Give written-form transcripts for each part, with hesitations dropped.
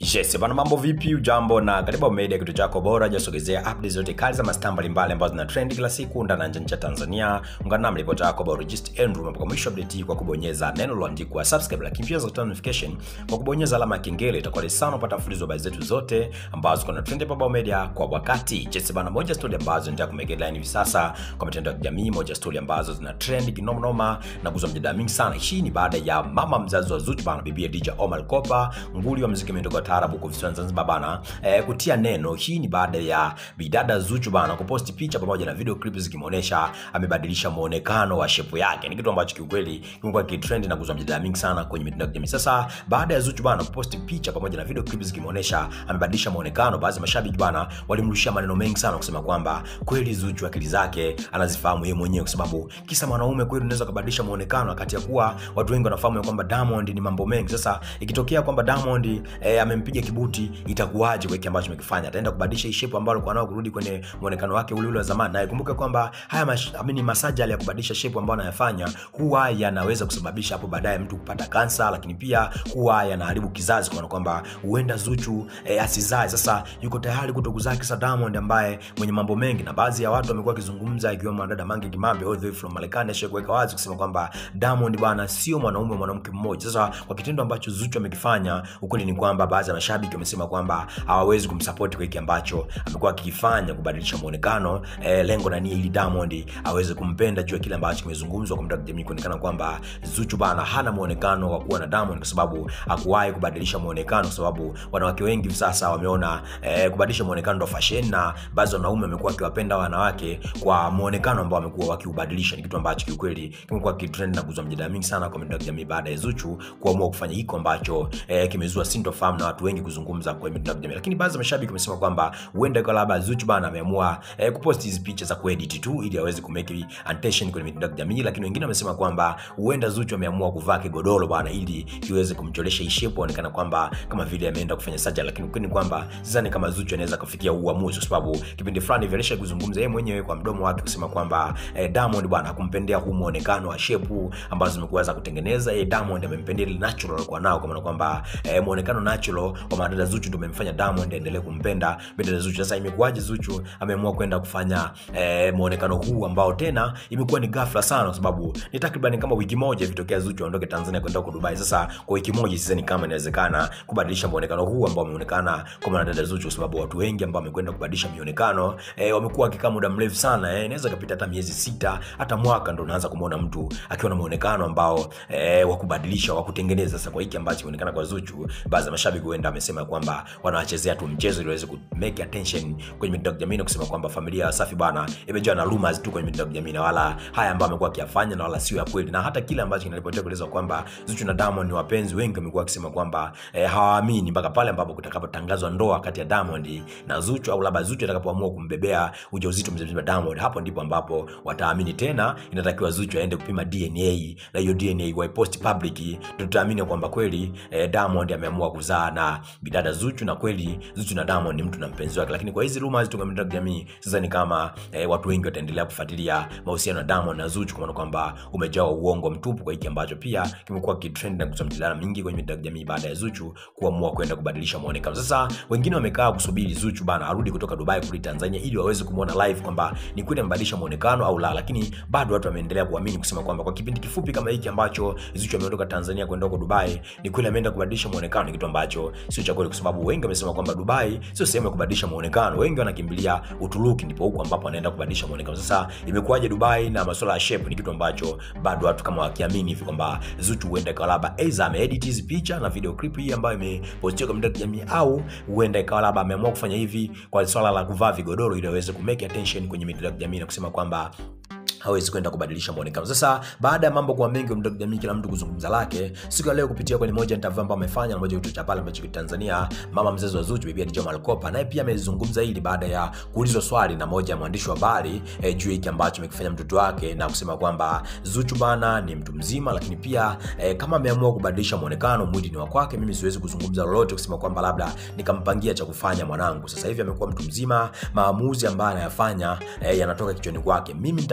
Yes, bana mambo vipi? Ujambo na karibu media kitu chako bora jasogezea updates zote kali za mastaa mbalimbali ambazo zina trend kila siku ndani na nje ya Tanzania. Ungana nami ripoti yako bora just Andrew mpaka mwisho update kwa kubonyeza neno lililoandikwa subscribe, lakini pia zotoa notification kwa kubonyeza alama ya kengele. Itakuwa ni sana kupata mfululizo wa habari zetu zote ambazo kuna trend hapa media kwa wakati. Yes, bana moja story ambazo ndio kumegela hivi sasa kwa mitandao ya kijamii, moja story ambazo zina trend kinoma na kuzua mjadala mingi sana. Hii ni baada ya mama mzazi wa Zuchu bana, bibi Dija Omar Kopa, nguli wa muziki mendo taarabu kwa visiwani Zanzibar bana, kutia neno. Hii ni baada ya bidada Zuchu bana kuposti picha pamoja na video clips zikimuonesha amebadilisha muonekano wa shape yake. Ni kitu ambacho kiukweli kimekuwa kitrend na kuzua mjadala mingi sana kwenye mitandao ya kijamii. Sasa baada ya Zuchu bana kuposti picha pamoja na video clips zikimuonesha amebadilisha muonekano, baadhi ya mashabiki bana walimrushia maneno mengi sana kusema kwamba kweli Zuchu akili zake anazifahamu yeye mwenyewe, kwa sababu kisa mwanaume kweli unaweza kubadilisha muonekano, wakati ya kuwa watu wengi wanafahamu kwamba Diamond ni mambo mengi. Sasa ikitokea kwamba Diamond amempiga kibuti, itakuwaje kwa kile ambacho amekifanya? Ataenda kubadilisha shape ambalo kwa nao kurudi kwenye muonekano wake ule wa zamani? Na ikumbuke kwamba haya massage ya kubadilisha shape ambayo anayafanya huwa yanaweza kusababisha hapo baadaye mtu kupata kansa, lakini pia huwa yanaharibu kizazi, kwa kwamba huenda Zuchu asizae. Sasa yuko tayari kutokuzaa kisa Diamond ambaye mwenye mambo mengi, na baadhi ya watu wamekuwa kizungumza ikiwemo dada Mange Kimambi all the way from Marekani ashikuweka wazi kusema kwamba Diamond bwana sio mwanaume mwanamke mmoja. Sasa kwa kitendo ambacho Zuchu amekifanya, ukweli ni kwamba baadhi ya mashabiki wamesema kwamba hawawezi kumsupport kwa kile ambacho amekuwa akifanya kubadilisha muonekano. Lengo na nia ili Diamond aweze kumpenda juu ya kile ambacho kimezungumzwa kwa mtandao jamii, kuonekana kwamba Zuchu bana hana muonekano wa kuwa na Diamond kwa sababu hakuwahi kubadilisha muonekano, kwa sababu wanawake wengi sasa wameona kubadilisha muonekano ndo fashion, na baadhi ya wanaume wamekuwa wakiwapenda wanawake kwa muonekano ambao wamekuwa wakiubadilisha. Ni kitu ambacho kiukweli kimekuwa kitrend na kuzua mjadala mingi sana kwa mtandao jamii baada ya Zuchu kuamua kufanya hiko ambacho kimezua sintofahamu na watu wengi kuzungumza kwa mtandao jamii. Lakini baadhi ya mashabiki wamesema kwamba huenda kwa labda Zuchu bana ameamua kupost hizi picha za kuedit tu ili aweze kumake attention kwenye mitandao ya kijamii, lakini wengine wamesema kwamba huenda Zuchu ameamua kuvaa kigodoro bana ili kiweze kumcholesha ishepo onekana kwamba kama vile ameenda kufanya surgery. Lakini kwani kwamba sasa ni kama Zuchu anaweza kufikia uamuzi, kwa sababu kipindi fulani vilisha kuzungumza yeye mwenyewe kwa mdomo wake kusema kwamba Diamond bana kumpendea huu muonekano wa shape ambazo zimekuwa za kutengeneza. Diamond amempendea natural kwa nao, kwa maana kwamba muonekano natural kwa madada Zuchu ndio amemfanya Diamond aendelee kumpenda bidada Zuchu. Sasa imekuwaje Zuchu ameamua kwenda kufanya muonekano huu ambao tena imekuwa ni ghafla sana, kwa sababu ni takriban kama wiki moja vitokea Zuchu aondoke Tanzania kwenda huko Dubai. Sasa kwa wiki moja sasa ni kama inawezekana kubadilisha muonekano huu ambao umeonekana kwa madada Zuchu, kwa sababu watu wengi ambao wamekwenda kubadilisha muonekano wamekuwa wakikaa muda mrefu sana. Inaweza kupita hata miezi 6 hata mwaka ndio unaanza kumuona mtu akiwa na muonekano ambao wa kubadilisha wa kutengeneza. Sasa kwa hiki ambacho kinaonekana kwa Zuchu, baadhi ya mashabiki huenda wamesema kwamba wanawachezea tu mchezo ili waweze ku make attention kwenye mitandao ya kijamii, kusema kwamba familia ya Wasafi bana imejaa na rumors tu kwenye mitandao ya kijamii, na wala haya ambao amekuwa akiyafanya na wala sio ya kweli. Na hata kile ambacho kinaripotiwa kueleza kwamba Zuchu na Diamond ni wapenzi, wengi wamekuwa wakisema kwamba hawaamini mpaka pale ambapo kutakapotangazwa ndoa kati ya Diamond na Zuchu, au labda Zuchu atakapoamua kumbebea ujauzito mzee Diamond. Hapo ndipo ambapo wataamini tena inatakiwa Zuchu aende kupima DNA, na hiyo DNA waipost public, tutaamini kwamba kweli Diamond ameamua kuzaa na bidada Zuchu, na kweli Zuchu na Diamond ni mtu na mpenzi wake. Lakini kwa hizi rumors tu kwa mitandao ya kijamii sasa ni kama watu wengi wataendelea kufuatilia mahusiano ya Diamond na Zuchu, kwa maana kwamba umejaa uongo mtupu, kwa hiki ambacho pia kimekuwa kitrend na kuzua mjadala mingi kwenye mitandao ya kijamii baada ya Zuchu kuamua kwenda kubadilisha muonekano. Sasa wengine wamekaa kusubiri Zuchu bana arudi kutoka Dubai kurudi Tanzania ili waweze kumuona live kwamba ni kweli amebadilisha muonekano au la, lakini bado watu wameendelea kuamini kusema kwamba kwa kipindi kifupi kama hiki ambacho Zuchu ameondoka Tanzania kwenda huko Dubai ni kweli ameenda kubadilisha muonekano. Ni kitu ambacho sio cha kweli, kwa sababu wengi wamesema kwamba Dubai sio sehemu ya kubadilisha muonekano. Wengi wanakimbilia Uturuki, ndipo huko ambapo anaenda kubadilisha muonekano. Sasa imekuwaje Dubai na masuala ya shape? Ni kitu ambacho bado watu kama wakiamini hivi kwamba Zuchu huenda ikawa labda aidha ameedit hizi picha na video clip hii ambayo imepostiwa kwa mtandao jamii, au huenda ikawa labda ameamua kufanya hivi kwa swala la kuvaa vigodoro ili aweze kumake attention kwenye mitandao ya jamii na kusema kwamba hawezi kwenda kubadilisha muonekano. Sasa baada ya mambo kwa mengi kwa mtandao jamii, kila mtu kuzungumza lake, siku ya leo kupitia kwenye moja interview ambayo amefanya na moja kutoka pale ambacho Tanzania, mama mzazi wa Zuchu bibi Dija Omar Kopa naye pia amezungumza hili baada ya kuulizwa swali na moja ya mwandishi wa habari juu hiki ambacho amekifanya mtoto wake, na kusema kwamba Zuchu bana ni mtu mzima, lakini pia kama ameamua kubadilisha muonekano, mwili ni wa kwake, mimi siwezi kuzungumza lolote kusema kwamba labda nikampangia cha kufanya mwanangu. Sasa hivi amekuwa mtu mzima, maamuzi ambayo anayafanya yanatoka kichwani kwake. Mimi nitakachomshauri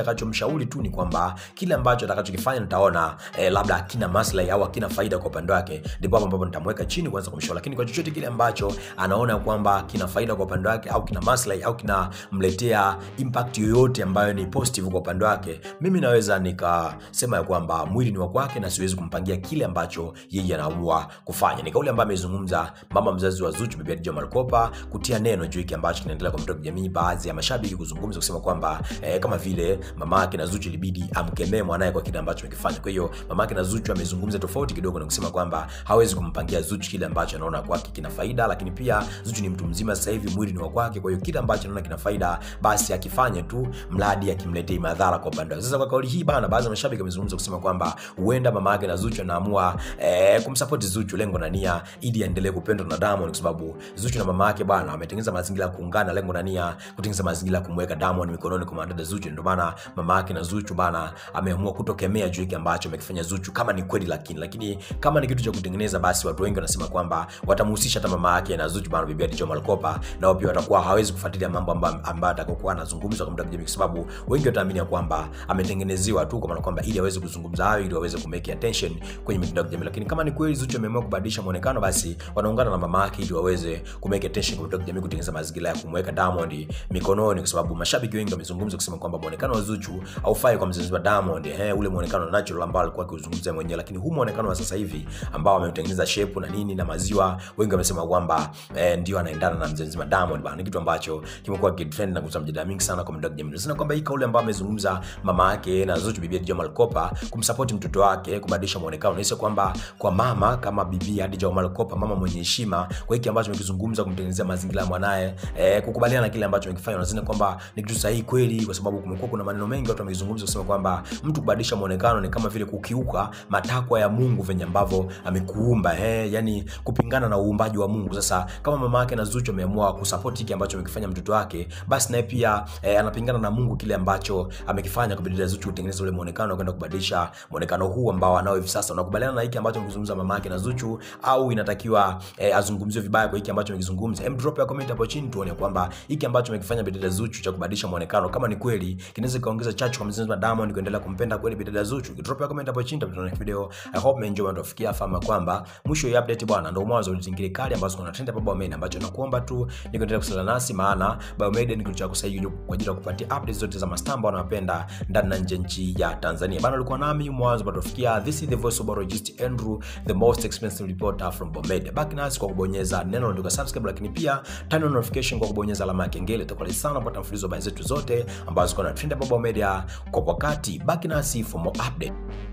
kumshauri tu ni kwamba kile ambacho atakachokifanya nitaona labda hakina maslahi au hakina faida kwa upande wake, ndipo ambapo nitamweka chini kuanza kumshauri. Lakini kwa chochote kile ambacho anaona kwamba kina faida kwa upande wake au kina maslahi au kinamletea impact yoyote ambayo ni positive kwa upande wake, mimi naweza nikasema ya kwamba mwili ni wa kwake na siwezi kumpangia kile ambacho yeye anaamua kufanya. Ni kauli ambayo amezungumza mama mzazi wa Zuchu, Bibi Khadija Omar Kopa, kutia neno juu hiki ambacho kinaendelea kwa mtandao wa kijamii. Baadhi ya mashabiki kuzungumza kusema kwamba kama vile mamake na Zuchu ilibidi amkemee mwanae kwa kile ambacho amekifanya. Kwa hiyo mamake na Zuchu amezungumza tofauti kidogo na kusema kwamba hawezi kumpangia Zuchu kile ambacho anaona kwake kina faida, lakini pia Zuchu ni mtu mzima sasa hivi, mwili ni wa kwake. Kwa hiyo kile ambacho anaona kina faida basi akifanye tu, mradi akimletee madhara kwa upande wake. Sasa kwa kauli hii bana, baadhi ya mashabiki wamezungumza kusema kwamba huenda mamake na Zuchu anaamua kumsupport Zuchu, lengo na nia ili aendelee kupendwa na Diamond, kwa sababu Zuchu na mamake bana wametengeneza mazingira ya kuungana, lengo na nia kutengeneza mazingira ya kumweka Diamond mikononi kwa dada Zuchu. Ndio maana mamake na Zuchu bana ameamua kutokemea juu hiki ambacho amekifanya Zuchu, kama ni kweli. Lakini kama ni kitu cha kutengeneza, basi watu wengi wanasema kwamba watamhusisha hata mama yake na Zuchu bana, Bibi Khadija Omar Kopa, na pia watakuwa hawezi kufuatilia mambo ambayo atakokuwa anazungumza kwa mtandao, kwa sababu wengi wataamini kwamba ametengenezewa tu, kwa maana kwamba ili aweze kuzungumza hayo, ili aweze kumake attention kwenye mitandao ya kijamii. Lakini kama ni kweli Zuchu ameamua kubadilisha muonekano, basi wanaungana na mama yake ili waweze kumake attention kwa mitandao ya kijamii, kutengeneza mazingira ya kumweka Diamond mikononi, kwa sababu mashabiki wengi wamezungumza kusema kwamba muonekano wa Zuchu haufai kwa mzazi wa Diamond, ule muonekano natural ambao alikuwa akizungumzia mwenyewe. Lakini huu muonekano wa sasa hivi ambao ameutengeneza shape na nini na maziwa, wengi wamesema kwamba ndio anaendana na mzazi wa Diamond bana. Ni kitu ambacho kimekuwa kitrend na kuzua mjadala mingi sana kwa mitandao ya kijamii. Sasa kwamba hii kauli ambayo amezungumza mama yake na Zuchu, Bibi Khadija Omar Kopa, kumsupport mtoto wake kubadilisha muonekano, ni kwamba kwa mama kama Bibi Khadija Omar Kopa, mama mwenye heshima, kwa hiki ambacho amekizungumza, kumtengenezea mazingira mwanae, kukubaliana na kile ambacho amekifanya, unazina kwamba ni kitu sahihi kweli, kwa sababu kumekuwa kuna maneno mengi watu wamezungumza kusema kwamba mtu kubadilisha muonekano ni kama vile kukiuka matakwa ya Mungu venye ambavyo amekuumba, yani kupingana na uumbaji wa Mungu. Sasa kama mama yake na Zuchu ameamua kusupport hiki ambacho amekifanya mtoto wake, basi naye pia anapingana na Mungu kile ambacho amekifanya kwa bidii Zuchu kutengeneza ule muonekano, kwenda kubadilisha muonekano huu ambao anao hivi sasa. Unakubaliana na hiki ambacho amekizungumza mama yake na Zuchu, au inatakiwa azungumziwe vibaya kwa hiki ambacho amekizungumza? Drop ya comment hapo chini tuone kwamba hiki ambacho amekifanya bidii Zuchu cha kubadilisha muonekano, kama ni kweli kinaweza kaongeza chachu kwa mzazi wa Diamond kuendelea kumpenda kweli bidii Zuchu. Drop ya comment hapo chini tutaona video. I hope mmeenjoy na tufikia fahamu kwamba mwisho ya update bwana ndio mwanzo wa zingine kali ambazo kuna trend hapa Baumedia, ambacho nakuomba tu ni kuendelea kusala nasi, maana Baumedia ni kitu cha kusaidia kwa ajili ya kupatia updates zote za mastambo wanapenda ndani na nje nchi ya Tanzania. Bana ulikuwa nami mwanzo mpaka tufikia. This is the voice of Barogist Andrew, the most expensive reporter from Baumedia. Baki nasi kwa kubonyeza neno la subscribe, lakini pia turn on notification kwa kubonyeza alama ya kengele. Tutakuwa sana kupata mfululizo wa habari zetu zote ambazo kuna trend hapa Baumedia kwa wakati. Baki nasi for more update.